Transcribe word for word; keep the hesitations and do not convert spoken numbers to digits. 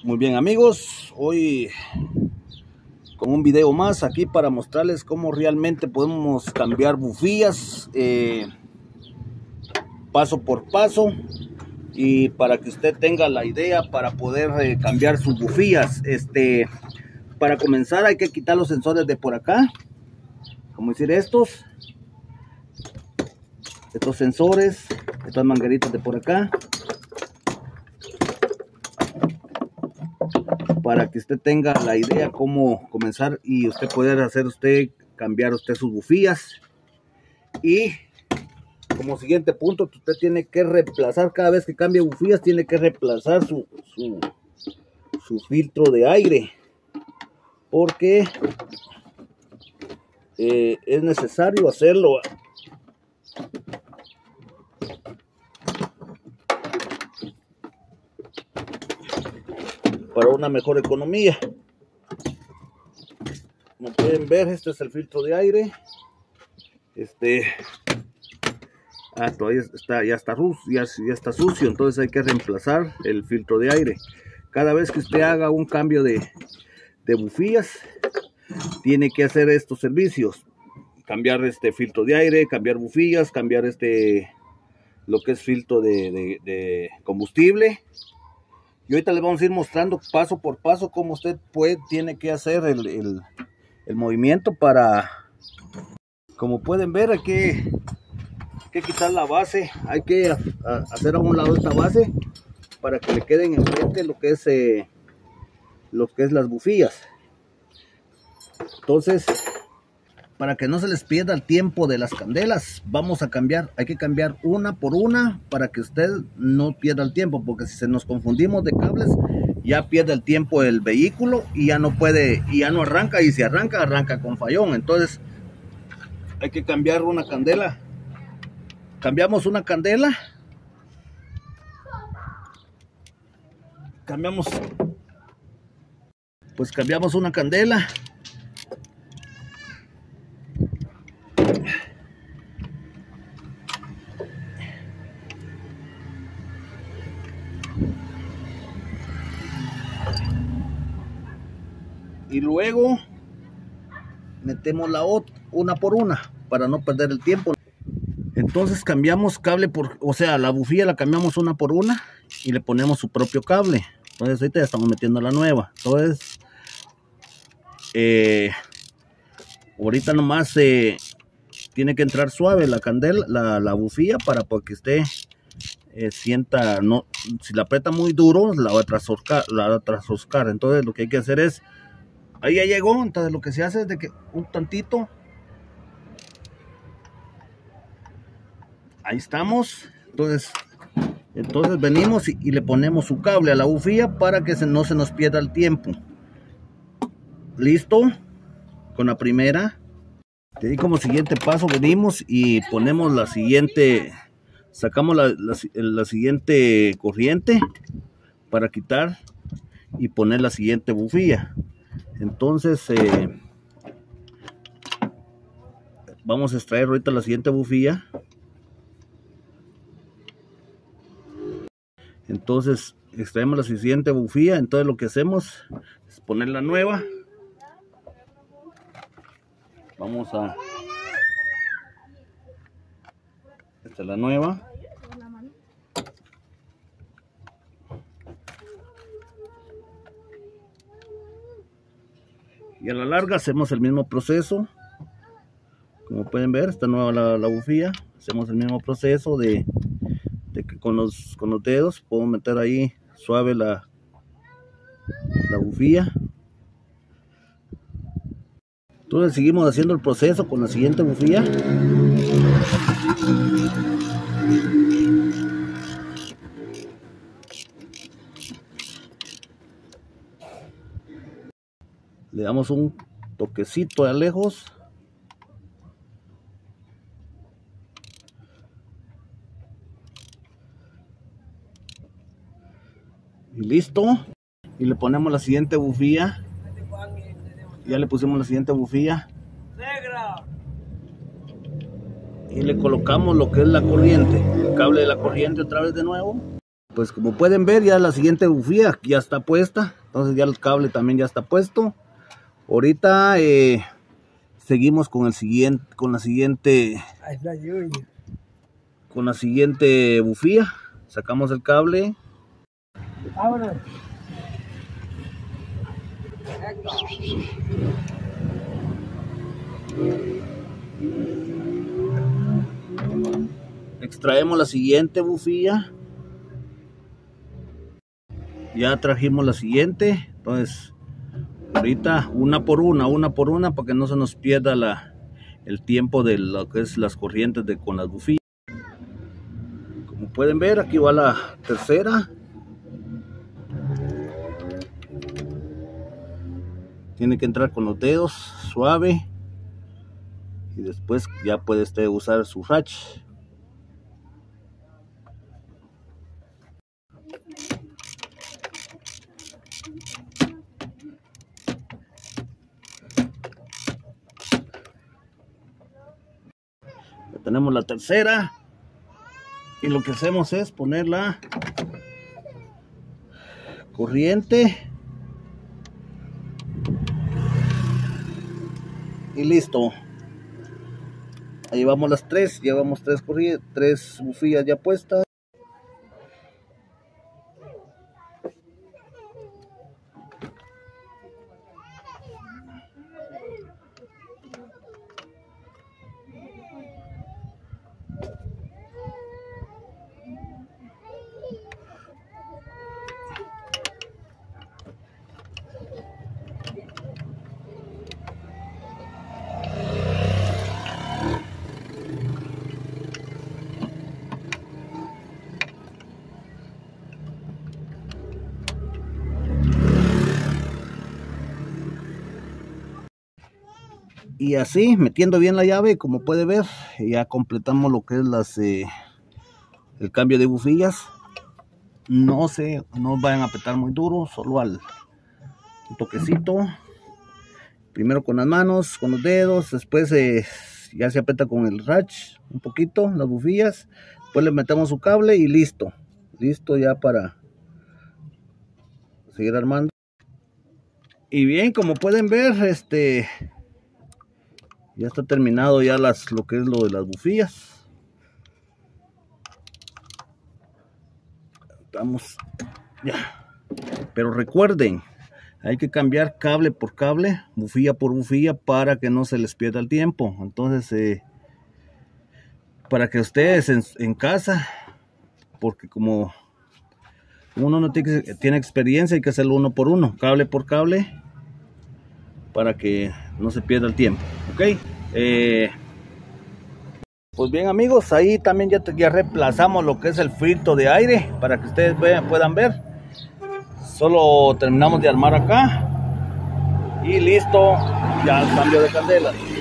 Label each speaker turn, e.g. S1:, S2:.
S1: Muy bien, amigos, hoy con un video más aquí para mostrarles cómo realmente podemos cambiar bufías eh, paso por paso, y para que usted tenga la idea para poder eh, cambiar sus bufías. Este, para comenzar hay que quitar los sensores de por acá, como decir estos, estos sensores, estas mangueritas de por acá, para que usted tenga la idea cómo comenzar y usted poder hacer usted cambiar usted sus bufías. Y como siguiente punto, usted tiene que reemplazar cada vez que cambie bufías, tiene que reemplazar su, su, su filtro de aire, porque eh, es necesario hacerlo. Para una mejor economía. Como pueden ver, este es el filtro de aire. Este ah, todavía está, ya está, ya, ya está sucio, entonces hay que reemplazar el filtro de aire. Cada vez que usted haga un cambio de, de bufías, tiene que hacer estos servicios: cambiar este filtro de aire, cambiar bufías, cambiar este lo que es filtro de, de, de combustible. Y ahorita les vamos a ir mostrando paso por paso cómo usted puede, tiene que hacer el, el, el movimiento para, como pueden ver, hay que, hay que quitar la base, hay que a, a hacer a un lado esta base para que le queden enfrente lo que es eh, lo que es las bufías. Entonces, para que no se les pierda el tiempo de las candelas, vamos a cambiar, hay que cambiar una por una para que usted no pierda el tiempo, porque si se nos confundimos de cables, ya pierde el tiempo el vehículo y ya no puede, y ya no arranca, y si arranca, arranca con fallón. Entonces, hay que cambiar una candela. Cambiamos una candela. Cambiamos, pues cambiamos una candela. Y luego metemos la otra una por una para no perder el tiempo. Entonces cambiamos cable por, o sea, la bufía la cambiamos una por una y le ponemos su propio cable. Entonces ahorita ya estamos metiendo la nueva. Entonces eh, ahorita nomás eh, tiene que entrar suave la candela, la, la bufía, para que usted eh, sienta, no, si la aprieta muy duro la va a trasoscar, la va a trasoscar. Entonces lo que hay que hacer es, ahí ya llegó, entonces lo que se hace es de que un tantito, ahí estamos. Entonces, entonces venimos y, y le ponemos su cable a la bufía para que se, no se nos pierda el tiempo. Listo, con la primera. Y como siguiente paso venimos y ponemos la siguiente, sacamos la, la, la siguiente corriente para quitar y poner la siguiente bufía. Entonces eh, vamos a extraer ahorita la siguiente bufía. Entonces extraemos la siguiente bufía. Entonces lo que hacemos es poner la nueva. Vamos a, esta es la nueva. Y a la larga hacemos el mismo proceso. Como pueden ver, está nueva la, la bufía. Hacemos el mismo proceso de, de que con los, con los dedos puedo meter ahí suave la, la bufía. Entonces seguimos haciendo el proceso con la siguiente bufía. Le damos un toquecito de lejos. Y listo. Y le ponemos la siguiente bufía. Ya le pusimos la siguiente bufía. Y le colocamos lo que es la corriente. El cable de la corriente otra vez de nuevo. Pues como pueden ver, ya la siguiente bufía ya está puesta. Entonces ya el cable también ya está puesto. Ahorita eh, seguimos con el siguiente, con la siguiente, con la siguiente bufía. Sacamos el cable.
S2: Vámonos.
S1: Extraemos la siguiente bufía. Ya trajimos la siguiente. Entonces ahorita una por una, una por una, para que no se nos pierda la, el tiempo de lo que es las corrientes de con las bufías. Como pueden ver, aquí va la tercera. Tiene que entrar con los dedos, suave. Y después ya puede usted usar su ratch. Ya tenemos la tercera. Y lo que hacemos es poner la corriente. Y listo. Ahí llevamos las tres, llevamos tres corrientes, tres bufías ya puestas. Y así, metiendo bien la llave, como puede ver, ya completamos lo que es las eh, el cambio de bufillas. No se, no vayan a apretar muy duro, solo al toquecito. Primero con las manos, con los dedos, después eh, ya se aprieta con el ratch un poquito, las bufillas. Después le metemos su cable y listo. Listo ya para seguir armando. Y bien, como pueden ver, este... ya está terminado ya las, lo que es lo de las bufillas. Estamos ya. Pero recuerden, hay que cambiar cable por cable, bufilla por bufilla, para que no se les pierda el tiempo. Entonces, eh, para que ustedes en, en casa, porque como uno no tiene, tiene experiencia, hay que hacerlo uno por uno, cable por cable, para que no se pierda el tiempo. Ok, eh, pues bien amigos, ahí también ya, ya reemplazamos lo que es el filtro de aire, para que ustedes vean, puedan ver. Solo terminamos de armar acá y listo, ya el cambio de candela.